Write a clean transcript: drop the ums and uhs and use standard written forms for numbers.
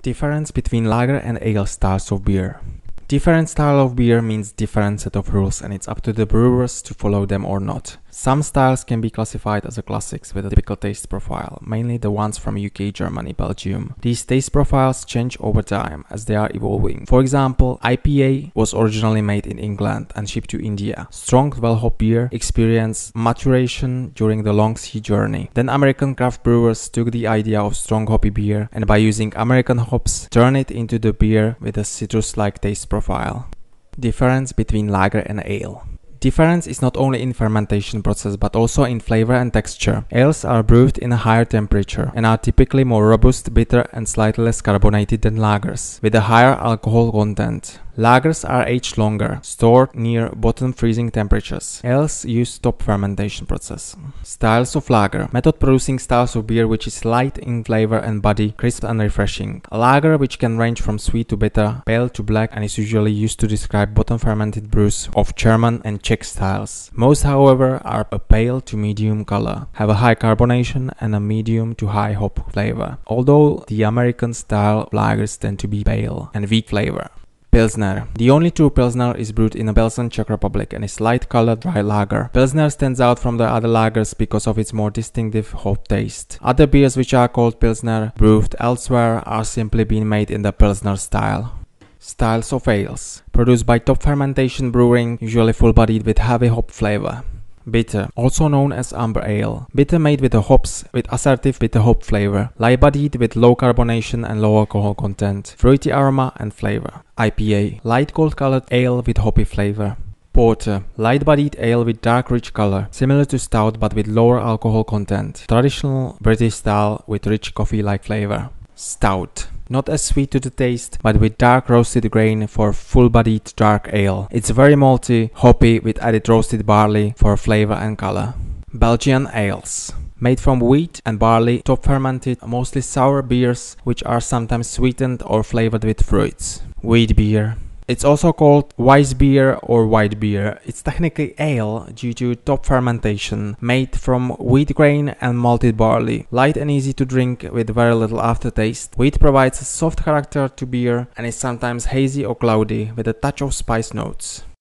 Difference between lager and ale styles of beer. Different style of beer means different set of rules, and it's up to the brewers to follow them or not. Some styles can be classified as classics with a typical taste profile, mainly the ones from UK, Germany, Belgium. These taste profiles change over time as they are evolving. For example, IPA was originally made in England and shipped to India. Strong, well-hopped beer experienced maturation during the long sea journey. Then American craft brewers took the idea of strong hoppy beer and by using American hops, turned it into the beer with a citrus-like taste profile. Difference between lager and ale. Difference is not only in fermentation process but also in flavor and texture. Ales are brewed in a higher temperature and are typically more robust, bitter and slightly less carbonated than lagers, with a higher alcohol content. Lagers are aged longer, stored near bottom freezing temperatures. Ales use top fermentation process. Styles of lager. Method producing styles of beer which is light in flavor and body, crisp and refreshing. A lager which can range from sweet to bitter, pale to black, and is usually used to describe bottom fermented brews of German and Czech styles. Most, however, are a pale to medium color, have a high carbonation and a medium to high hop flavor, although the American style lagers tend to be pale and weak flavor. Pilsner. The only true Pilsner is brewed in Pilsen, Czech Republic, and is light-colored dry lager. Pilsner stands out from the other lagers because of its more distinctive hop taste. Other beers which are called Pilsner, brewed elsewhere, are simply being made in the Pilsner style. Styles of ales. Produced by top fermentation brewing, usually full-bodied with heavy hop flavor. Bitter, also known as amber ale. Bitter made with the hops with assertive bitter hop flavor. Light-bodied with low carbonation and low alcohol content. Fruity aroma and flavor. IPA, light gold-colored ale with hoppy flavor. Porter, light-bodied ale with dark rich color, similar to stout but with lower alcohol content. Traditional British style with rich coffee-like flavor. Stout. Not as sweet to the taste, but with dark roasted grain for full-bodied dark ale. It's very malty, hoppy with added roasted barley for flavor and color. Belgian ales. Made from wheat and barley, top fermented, mostly sour beers which are sometimes sweetened or flavored with fruits. Wheat beer. It's also called Weiss beer or white beer. It's technically ale due to top fermentation, made from wheat grain and malted barley. Light and easy to drink with very little aftertaste. Wheat provides a soft character to beer and is sometimes hazy or cloudy with a touch of spice notes.